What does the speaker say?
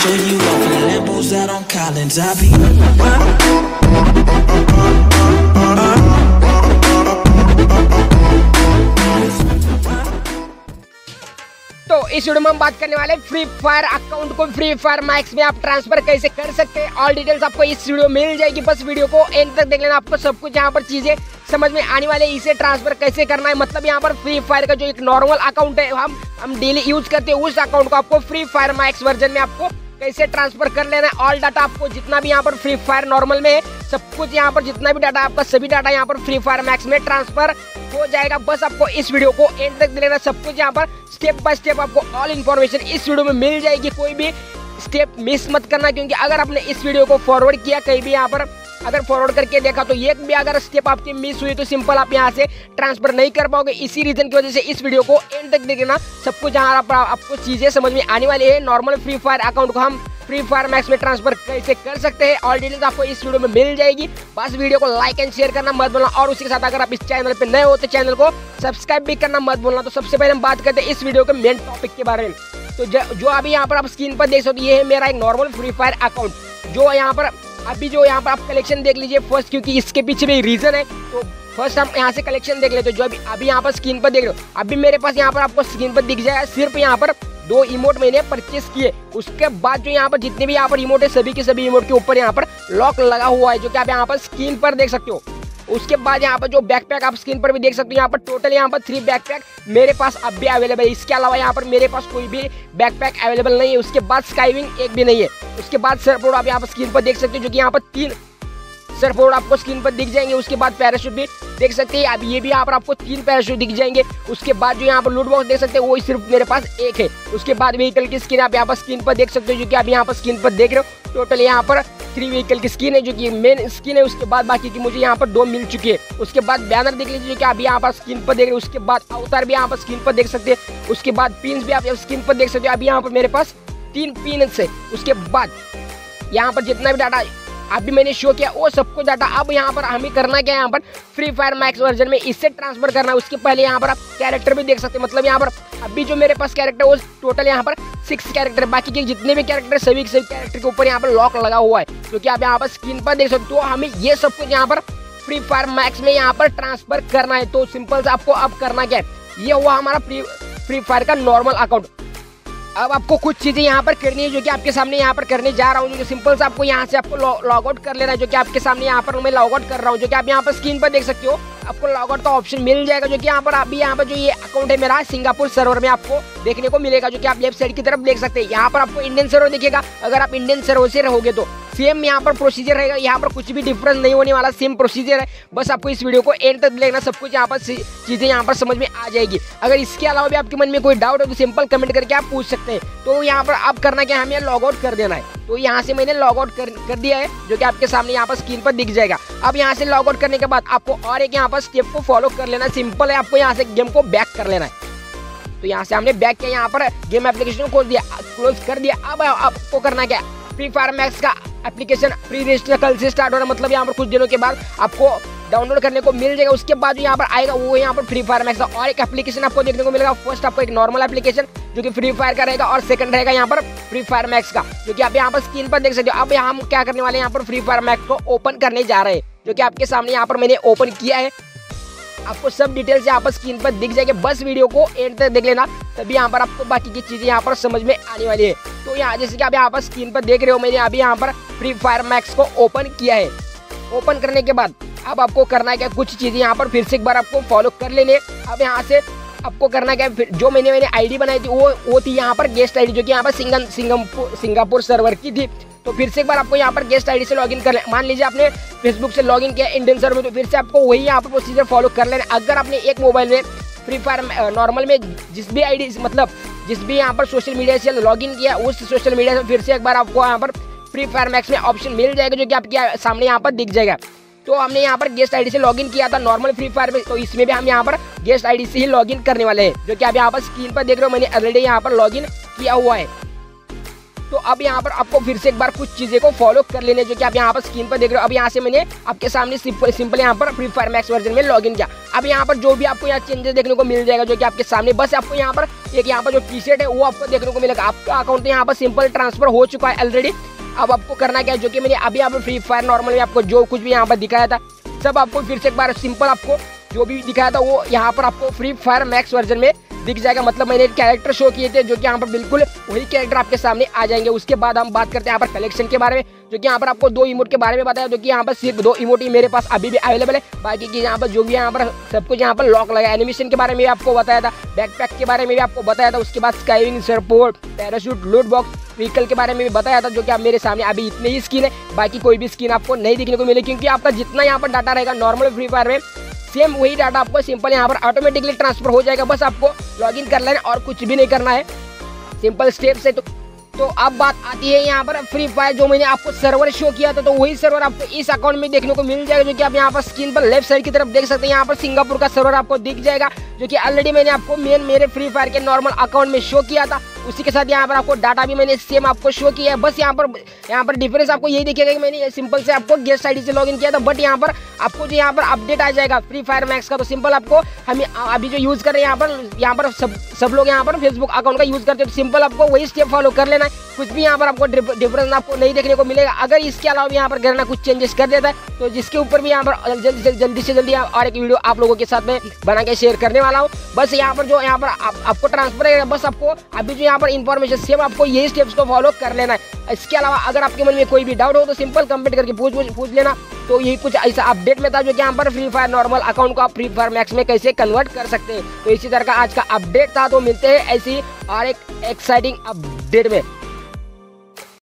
show you off in Lambos out on Collins. I be तो इस video में हम बात करने वाले फ्री फायर अकाउंट को फ्री फायर मैक्स में आप ट्रांसफर कैसे कर सकते हैं। ऑल डिटेल्स आपको इस वीडियो में मिल जाएगी, बस वीडियो को एंड तक देख लेना, आपको सब कुछ यहाँ पर चीजें समझ में आने वाले। इसे ट्रांसफर कैसे करना है, मतलब यहाँ पर फ्री फायर का जो एक नॉर्मल अकाउंट है हम डेली यूज करते हैं, उस अकाउंट को आपको फ्री फायर मैक्स वर्जन में आपको कैसे ट्रांसफर कर लेना है। ऑल डाटा आपको जितना भी यहाँ पर फ्री फायर नॉर्मल में है, सब कुछ यहाँ पर जितना भी डाटा आपका सभी डाटा यहाँ पर फ्री फायर मैक्स में ट्रांसफर हो जाएगा। बस आपको इस वीडियो को एंड तक लेना, सब कुछ यहाँ पर स्टेप बाय स्टेप आपको ऑल इन्फॉर्मेशन इस वीडियो में मिल जाएगी। कोई भी स्टेप मिस मत करना, क्योंकि अगर आपने इस वीडियो को फॉरवर्ड किया कहीं भी यहाँ पर अगर फॉरवर्ड करके देखा तो एक भी अगर स्टेप आपकी मिस हुई तो सिंपल आप यहाँ से ट्रांसफर नहीं कर पाओगे। इसी रीजन की वजह से इस वीडियो को एंड तक देखना, सब कुछ यहाँ पर आपको चीजें समझ में आने वाली है। नॉर्मल फ्री फायर अकाउंट को हम फ्री फायर मैक्स में ट्रांसफर कैसे कर सकते हैं, ऑल डिटेल्स आपको इस वीडियो में मिल जाएगी। बस वीडियो को लाइक एंड शेयर करना मत भूलना, और उसी के साथ अगर आप इस चैनल पे नए हो तो चैनल को सब्सक्राइब भी करना मत भूलना। तो सबसे पहले हम बात करते हैं इस वीडियो के मेन टॉपिक के बारे में। तो जो अभी यहाँ पर आप स्क्रीन पर देख सकते हो, ये है मेरा एक नॉर्मल फ्री फायर अकाउंट, जो यहाँ पर अभी जो यहाँ पर आप कलेक्शन देख लीजिए फर्स्ट, क्योंकि इसके पीछे भी रीजन है। तो फर्स्ट हम यहाँ से कलेक्शन देख लेते हैं। जो अभी यहाँ पर स्क्रीन पर देख रहे हो, अभी मेरे पास यहाँ पर आपको स्क्रीन पर दिख जाएगा सिर्फ यहाँ पर 2 इमोट मैंने परचेस किए। उसके बाद जो यहाँ पर जितने भी यहाँ पर इमोट है सभी के सभी इमोट के ऊपर यहाँ पर लॉक लगा हुआ है, जो कि आप यहाँ पर स्क्रीन पर देख सकते हो। उसके बाद यहाँ पर जो बैकपैक आप स्क्रीन पर भी देख सकते हो, यहाँ पर टोटल यहाँ पर 3 बैकपैक मेरे पास अब भी अवेलेबल है। इसके अलावा यहाँ पर मेरे पास कोई भी बैकपैक अवेलेबल नहीं है। उसके बाद स्काईविंग एक भी नहीं है। उसके बाद सर्फबोर्ड आप यहाँ पर स्क्रीन पर देख सकते हो, जो कि यहाँ पर 3 सर्फबोर्ड आपको स्क्रीन पर दिख जाएंगे। उसके बाद पैराशूट भी देख सकते हैं, अब ये भी यहाँ पर आपको 3 पैराशूट दिख जाएंगे। उसके बाद जो यहाँ पर लूट बॉक्स देख सकते हैं, वो सिर्फ मेरे पास 1 है। उसके बाद व्हीकल की स्किन आप यहाँ पर स्क्रीन पर देख सकते हो, जो कि आप यहाँ पर स्क्रीन पर देख रहे हो। टोटल यहाँ पर 3 व्हीकल की स्किन है, जो कि मेन स्किन है। उसके बाद बाकी की मुझे यहाँ पर 2 मिल चुकी है। उसके बाद बैनर देख लीजिए, जो कि आप यहाँ पर स्क्रीन पर देख रहे हो। उसके बाद अवतार भी यहाँ पर स्क्रीन पर देख सकते हैं। उसके बाद पिन्स भी आप स्क्रीन पर देख सकते हो। अभी यहाँ पर मेरे पास 3 पिन्स है। उसके बाद यहाँ पर जितना भी डाटा अभी मैंने शो किया वो सबको डाटा अब यहाँ पर हमें करना क्या है, यहाँ पर फ्री फायर मैक्स वर्जन में इससे ट्रांसफर करना है। उसके पहले यहाँ पर आप कैरेक्टर भी देख सकते हैं, मतलब यहाँ पर अभी जो मेरे पास कैरेक्टर वो टोटल यहाँ पर 6 कैरेक्टर, बाकी के जितने भी कैरेक्टर सभी के सभी कैरेक्टर के ऊपर यहाँ पर लॉक लगा हुआ है, जो कि आप यहाँ पर स्क्रीन पर देख सकते हो। हमें ये सब कुछ यहाँ पर फ्री फायर मैक्स में यहाँ पर ट्रांसफर करना है। तो सिंपल से आपको अब करना क्या है, ये हुआ हमारा फ्री फायर का नॉर्मल अकाउंट। अब आपको कुछ चीजें यहाँ पर करनी है, जो कि आपके सामने यहाँ पर करने जा रहा हूँ। जो कि सिंपल से आपको यहाँ से आपको लॉग आउट कर लेना है, जो कि आपके सामने यहाँ पर मैं लॉग आउट कर रहा हूँ। जो कि आप यहाँ पर स्क्रीन पर देख सकते हो, आपको लॉग आउट का ऑप्शन मिल जाएगा। जो कि यहाँ पर अभी यहाँ पर जो ये अकाउंट है मेरा सिंगापुर सर्वर में आपको देखने को मिलेगा, जो कि आप लेफ्ट साइड की तरफ देख सकते हैं। यहाँ पर आपको इंडियन सर्वर दिखेगा। अगर आप इंडियन सर्वर से रहोगे तो सेम यहाँ पर प्रोसीजर रहेगा, यहाँ पर कुछ भी डिफरेंस नहीं होने वाला, सेम प्रोसीजर है। बस आपको इस वीडियो को एंड तक देखना, सब कुछ यहाँ पर चीजें यहाँ पर समझ में आ जाएगी। अगर इसके अलावा भी आपके मन में कोई डाउट हो तो सिंपल कमेंट करके आप पूछ सकते हैं। तो यहाँ पर आप करना क्या, हमें लॉग आउट कर देना है। तो यहाँ से मैंने लॉग आउट कर दिया है, जो कि आपके सामने यहाँ पर स्क्रीन पर दिख जाएगा। अब यहाँ से लॉग आउट करने के बाद आपको और एक यहाँ पर स्टेप को फॉलो कर लेना, सिंपल है। आपको यहाँ से गेम को बैक कर लेना है। तो यहाँ से हमने बैक किया, यहाँ पर गेम एप्लीकेशन को खोल दिया, क्लोज कर दिया। अब आपको करना क्या, फ्री फायर मैक्स का एप्लीकेशन प्री रजिस्टर कल से स्टार्ट हो रहा है, मतलब यहाँ पर कुछ दिनों के बाद आपको डाउनलोड करने को मिल जाएगा। उसके बाद जो यहाँ पर आएगा वो यहाँ पर फ्री फायर मैक्स का और एक एप्लीकेशन आपको देखने को मिलेगा। फर्स्ट आपको एक नॉर्मल एप्लीकेशन जो कि फ्री फायर का रहेगा, और सेकंड रहेगा यहाँ पर फ्री फायर मैक्स का, जो कि आप यहाँ पर स्क्रीन पर देख सकते हो। अब हम क्या करने वाले हैं, यहाँ पर फ्री फायर मैक्स को ओपन करने जा रहे हैं, जो कि आपके सामने यहाँ पर मैंने ओपन किया है। आपको सब डिटेल्स यहाँ पर स्क्रीन पर दिख जाएंगे, बस वीडियो को एंड तक देख लेना, तभी यहाँ पर आपको बाकी की चीजें यहाँ पर समझ में आने वाली है। तो यहाँ जैसे कि आप यहाँ पर स्क्रीन पर देख रहे हो, मैंने अभी यहाँ पर फ्री फायर मैक्स को ओपन किया है। ओपन करने के बाद अब आपको करना है क्या, कुछ चीजें यहाँ पर फिर से एक बार आपको फॉलो कर लेने। अब यहाँ से आपको करना क्या, जो मैंने आईडी बनाई थी वो थी यहाँ पर गेस्ट आईडी, जो कि यहाँ पर सिंगापुर सर्वर की थी। तो फिर से एक बार आपको यहाँ पर गेस्ट आईडी से लॉगिन कर लेना। मान लीजिए आपने फेसबुक से लॉगिन किया इंडियन सर्वर में, तो फिर से आपको वही यहाँ पर प्रोसीजर फॉलो कर लेना। अगर आपने एक मोबाइल में फ्री फायर नॉर्मल में जिस भी आईडी मतलब जिस भी यहाँ पर सोशल मीडिया से लॉगिन किया, उस सोशल मीडिया से फिर से एक बार आपको यहाँ पर फ्री फायर मैक्स में ऑप्शन मिल जाएगा, जो कि आपके सामने यहाँ पर दिख जाएगा। तो हमने यहाँ पर गेस्ट आईडी से लॉगिन किया था नॉर्मल फ्री फायर में, तो इसमें भी हम यहाँ पर गेस्ट आईडी से ही लॉगिन करने वाले हैं, जो कि आप यहाँ पर स्क्रीन पर देख रहे हो। मैंने ऑलरेडी यहाँ पर लॉगिन किया हुआ है। तो अब यहाँ पर आपको फिर से एक बार कुछ चीजें को फॉलो कर लेने, जो कि आप यहाँ पर स्क्रीन पर देख रहे हो। अब यहाँ से मैंने आपके सामने सिंपल यहाँ पर फ्री फायर मैक्स वर्जन में लॉगिन किया। अब यहाँ पर जो भी आपको यहाँ चेंजेस देखने को मिल जाएगा जो कि आपके सामने, बस आपको यहाँ पर एक यहाँ पर जो टी शर्ट है वो आपको देखने को मिलेगा। आपका अकाउंट यहाँ पर सिंपल ट्रांसफर हो चुका है ऑलरेडी। अब आपको करना क्या है, जो कि मैंने अभी यहाँ पर फ्री फायर नॉर्मल में आपको जो कुछ भी यहाँ पर दिखाया था सब आपको फिर से एक बार सिंपल आपको जो भी दिखाया था वो यहाँ पर आपको फ्री फायर मैक्स वर्जन में दिख जाएगा। मतलब मैंने कैरेक्टर शो किए थे जो कि यहाँ पर बिल्कुल वही कैरेक्टर आपके सामने आ जाएंगे। उसके बाद हम बात करते हैं यहाँ पर कलेक्शन के बारे में, जो कि यहाँ पर आपको 2 इमोट के बारे में बताया, जो कि यहाँ पर सिर्फ 2 इमोट ही मेरे पास अभी भी अवेलेबल है। बाकी की यहाँ पर जो भी यहाँ पर सब कुछ यहाँ पर लॉक लगा। एनिमेशन के बारे में भी आपको बताया था, बैकपैक के बारे में भी आपको बताया था, उसके बाद skywing, support, parachute, loot box, vehicle के बारे में भी बताया था, जो कि आप मेरे सामने अभी इतने ही स्किन है। बाकी कोई भी स्किन आपको नहीं देखने को मिले, क्योंकि आपका जितना यहाँ पर डाटा रहेगा नॉर्मल फ्री फायर में सेम वही डाटा आपको सिंपल यहाँ पर ऑटोमेटिकली ट्रांसफर हो जाएगा। बस आपको लॉगिन कर लेना और कुछ भी नहीं करना है, सिंपल स्टेप से। तो अब बात आती है यहाँ पर फ्री फायर जो मैंने आपको सर्वर शो किया था, तो वही सर्वर आपको इस अकाउंट में देखने को मिल जाएगा, जो कि आप यहाँ पर स्क्रीन पर लेफ्ट साइड की तरफ देख सकते हैं। यहाँ पर सिंगापुर का सर्वर आपको दिख जाएगा, जो कि ऑलरेडी मैंने आपको मेरे फ्री फायर के नॉर्मल अकाउंट में शो किया था। उसी के साथ यहाँ पर आपको डाटा भी मैंने सेम आपको शो किया है। बस यहाँ पर डिफरेंस आपको यही दिखेगा कि मैंने सिंपल से आपको गेस्ट आईडी से लॉगिन किया था, बट यहाँ पर आपको जो यहाँ पर अपडेट आ जाएगा फ्री फायर मैक्स का, तो सिंपल आपको हम अभी जो यूज़ कर रहे हैं यहाँ पर सब लोग यहाँ पर फेसबुक अकाउंट का यूज़ करते हैं, तो सिंपल आपको वही स्टेप फॉलो कर लेना है। कुछ भी यहाँ पर आपको डिफरेंस आपको नहीं देखने को मिलेगा। अगर इसके अलावा यहाँ पर करना कुछ चेंजेस कर देता है तो जिसके ऊपर भी यहाँ पर जल्दी से जल्दी और एक वीडियो आप लोगों के साथ में बना के शेयर करने वाला हूँ। बस यहाँ पर जो यहाँ पर आपको ट्रांसफर है, बस आपको अभी जो यहाँ पर इन्फॉर्मेशन सेम आपको यही स्टेप्स को फॉलो कर लेना है। इसके अलावा अगर आपके मन में कोई भी डाउट हो तो सिंपल कमेंट करके पूछ लेना। तो यही कुछ ऐसा अपडेट में था जो कि यहाँ पर फ्री फायर नॉर्मल अकाउंट को आप फ्री फायर मैक्स में कैसे कन्वर्ट कर सकते हैं। तो इसी तरह का आज का अपडेट था। तो मिलते हैं ऐसी और एक एक्साइटिंग अपडेट में।